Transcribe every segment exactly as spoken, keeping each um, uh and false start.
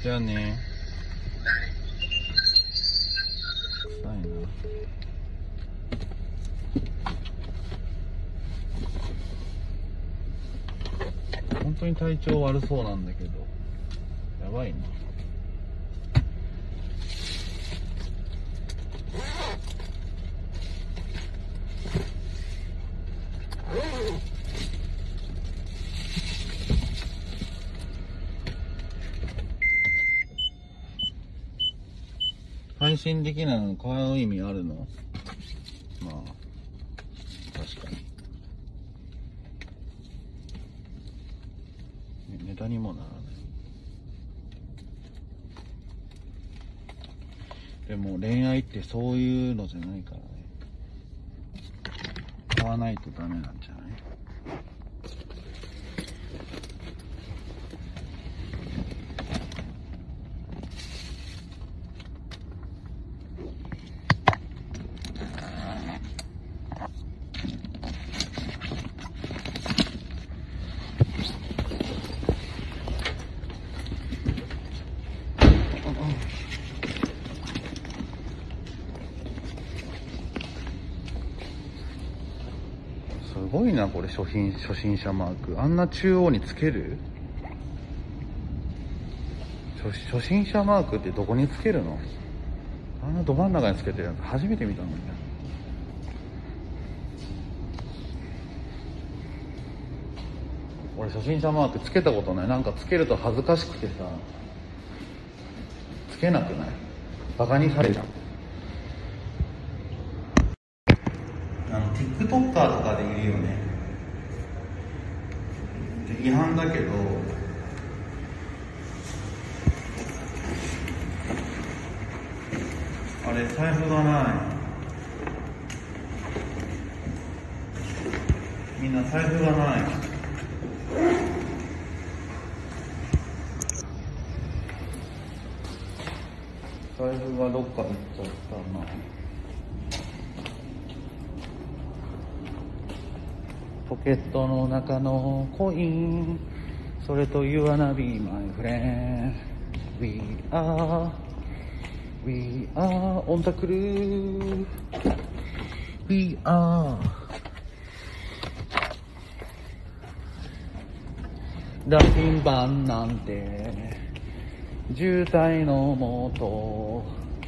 じゃあね。臭いな。本当に体調悪そうなんだけど、やばいな。配信できないの買う意味あるの？まあ確かにネタにもならない。でも恋愛ってそういうのじゃないからね。買わないとダメなんじゃない？すごいなこれ。初心初心者マークあんな中央につける？ 初, 初心者マークってどこにつけるの？あんなど真ん中につけてるやつ初めて見たのに。俺初心者マークつけたことない。なんかつけると恥ずかしくてさつけなくない？バカにされた。あの TikToker とかでいるよね。違反だけどあれ財布がない。みんな財布がない。財布がどっか行っちゃったな。ポケットの中のコイン、それと You wanna be my friend We are We are on the crew We are 羅針盤なんて渋滞のもと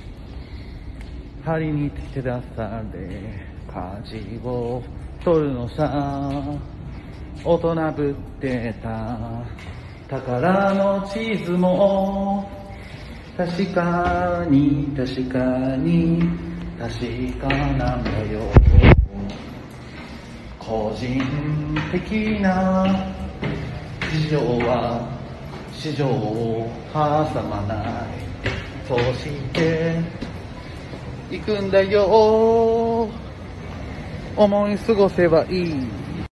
針に手出され舵を取るのさ。大人ぶってた宝の地図も確かに確かに確かなんだよ。個人的な事情は市場を挟まない。そうして行くんだよ。思い過ごせばいい。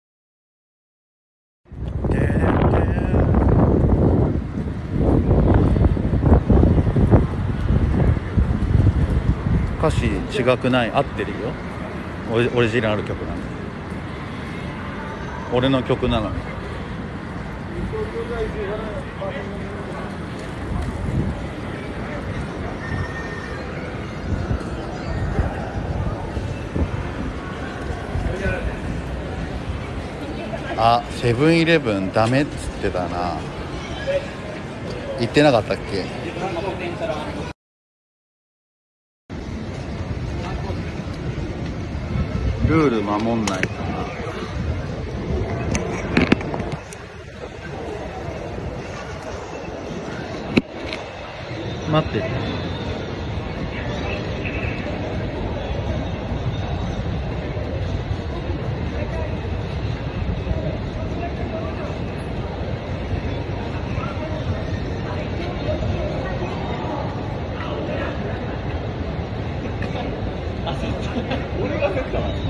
歌詞違くない？合ってるよ。オリ、オリジナル曲なの。俺の曲なのに。あ、セブンイレブンダメっつってたな。言ってなかったっけ？ルール守んないかな。待ってて。俺が焦ったわ。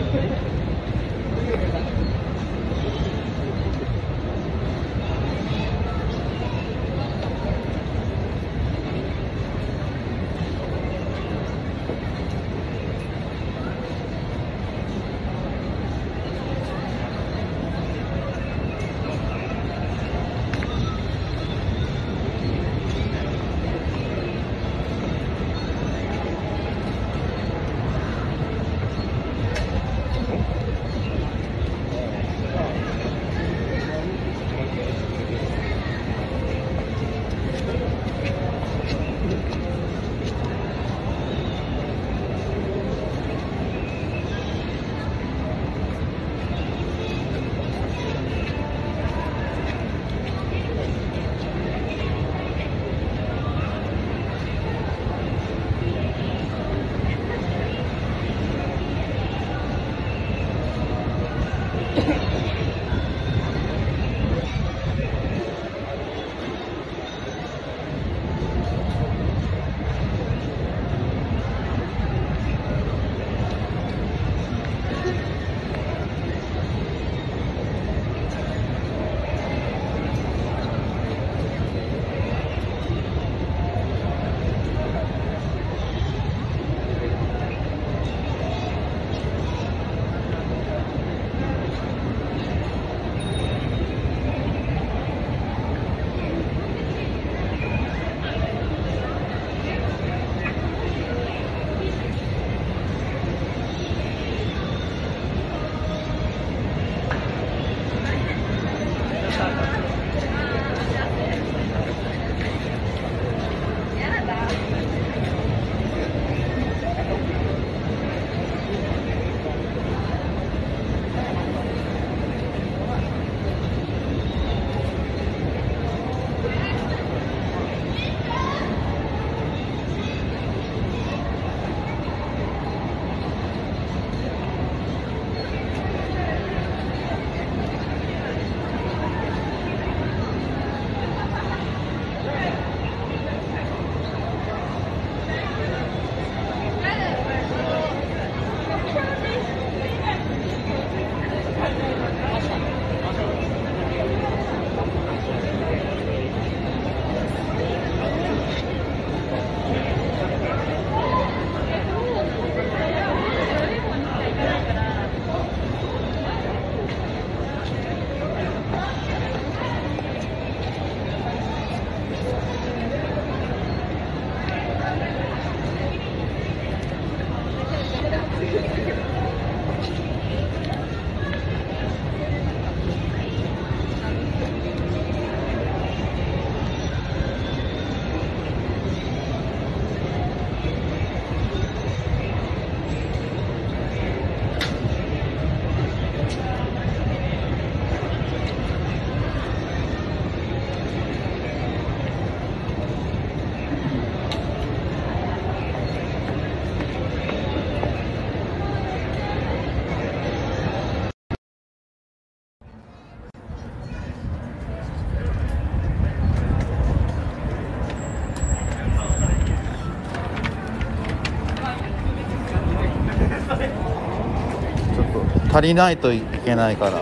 足りないといけないから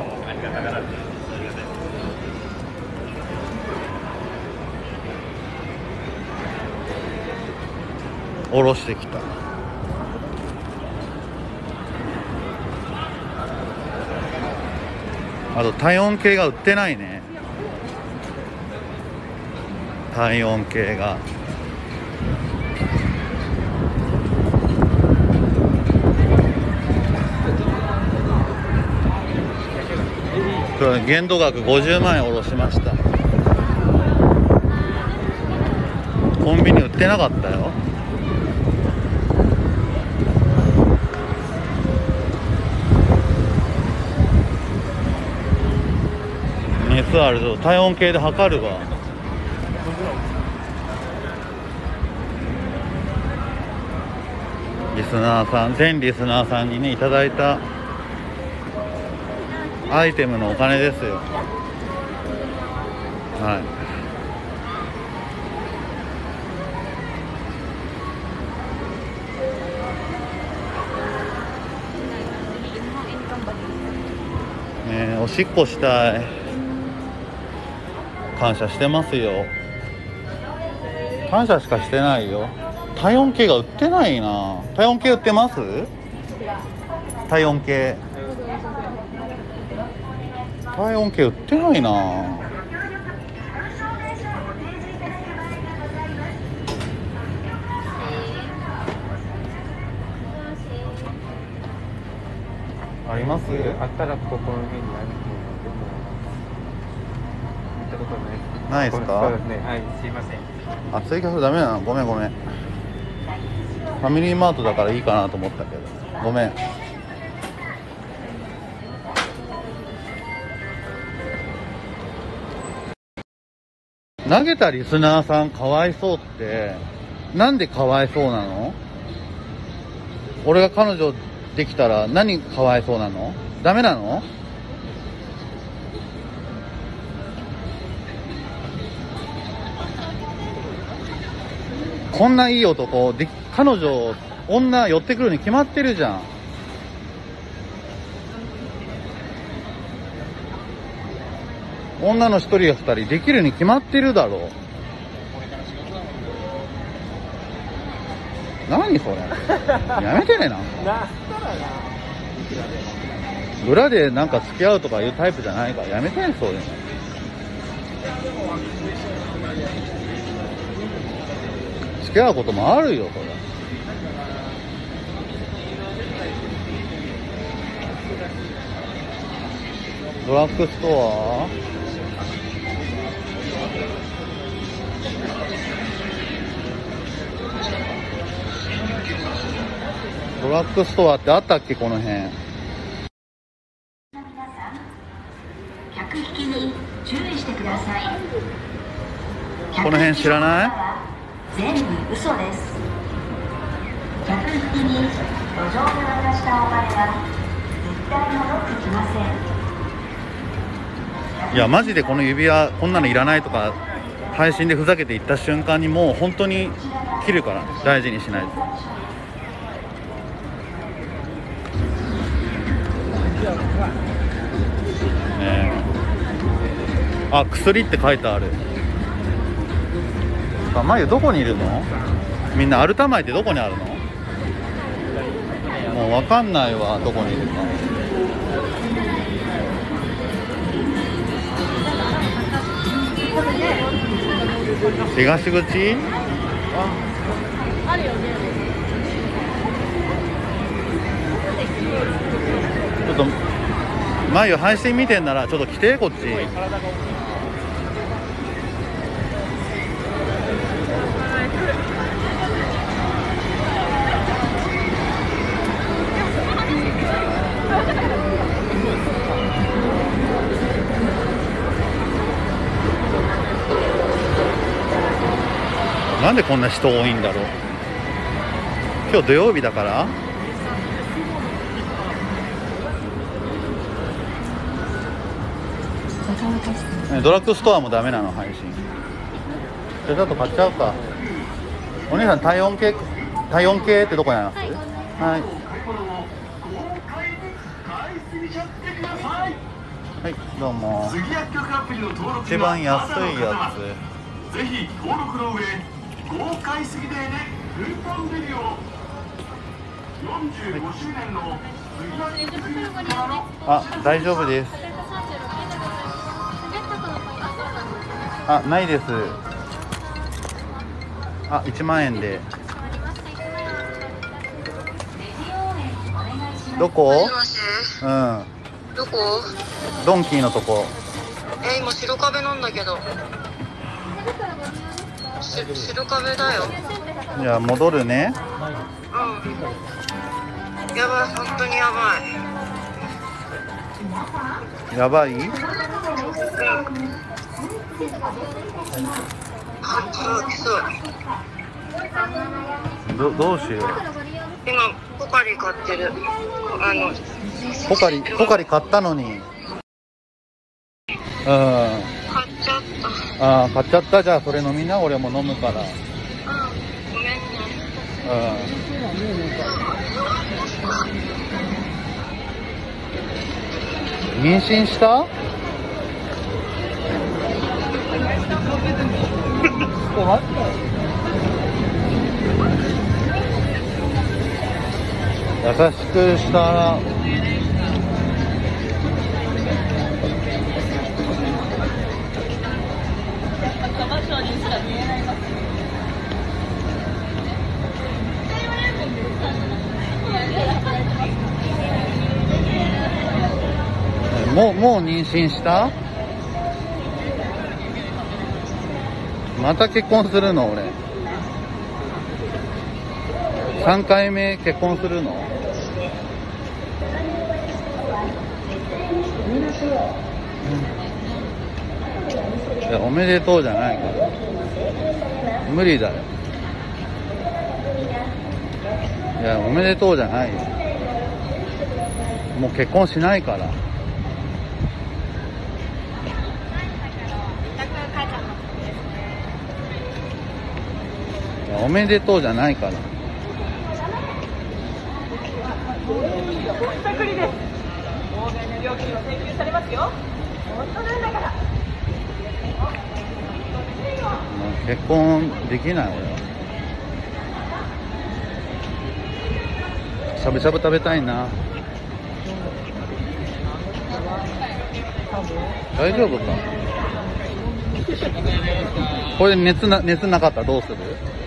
下ろしてきた。あと体温計が売ってないね。体温計が限度額ごじゅうまんえん下ろしました。コンビニ売ってなかったよ。熱あると体温計で測るわ。リスナーさん、全リスナーさんにねいただいたアイテムのお金ですよ。はい、ねえ、おしっこしたい。感謝してますよ。感謝しかしてないよ。体温計が売ってないな。体温計売ってます？体温計体温計売ってないな。あります？ あったらここの辺にあると思うけど、見たことないです。 ないですか？ そうですね。はい、すいません。 あ、追加するダメなの？ごめんごめん。ファミリーマートだからいいかなと思ったけど、ごめん。投げたリスナーさんかわいそうって、なんでかわいそうなの？俺が彼女できたら何かわいそうなの？ダメなの？ こんないい男で、彼女女寄ってくるに決まってるじゃん。女の一人や二人できるに決まってるだろう。何それやめてねな。裏でなんか付き合うとかいうタイプじゃないからやめてね、そういうの。付き合うこともあるよ、これ。ドラッグストア、ドラッグストアってあったっけ、この辺。 客引きに注意してください。 この辺知らない？ 全部嘘です。客引きに路上で渡したお金は絶対戻ってきません。 いやマジでこの指輪こんなのいらないとか配信でふざけて言った瞬間にもう本当に切るから、大事にしないと。ねえ、あ、薬って書いてある。あ、まゆどこにいるの？みんなアルタ前ってどこにあるの？もうわかんないわ、どこにいるか。東口？ちょっとまゆ配信見てんならちょっと来て、こっち。なんでこんな人多いんだろう。今日土曜日だから。ドラッグストアもダメなの、配信。じゃあちょっと買っちゃうか。お姉さん、体温計体温計ってどこにあります？はいはい、どうも。一番安いやつぜひ登録の上、豪快すぎでね、クーポンデリをよんじゅうごしゅうねんのあ、大丈夫です。あ、ないです。あ、いちまんえんで。どこ？ もしもし、 うん。 どこ？ ドンキーのとこ。 え、今白壁なんだけど。し白壁だよ。 じゃあ戻るね。 うん。やばい、本当にやばい。 やばい？うん。 あ、来そう。 どどうしよう。 今ポカリ買ってる。あのポカリポカリ買ったのに。うん。 買っちゃった。 ああ、買っちゃった。じゃあそれ飲みな、俺も飲むから。 うん。ごめんね。 うん。妊娠した？優しくしたらもう、もう妊娠した？また結婚するの？俺さんかいめ結婚するの？いや、おめでとうじゃないから無理だよ。いや、おめでとうじゃないよ。もう結婚しないから。いや、おおめでとうじゃないから。 ぼったくりです。法外な料金を請求されますよ。本当なんだから。 もう結婚できない俺は。しゃぶしゃぶ食べたいな。大丈夫か。これ熱な熱なかったらどうする？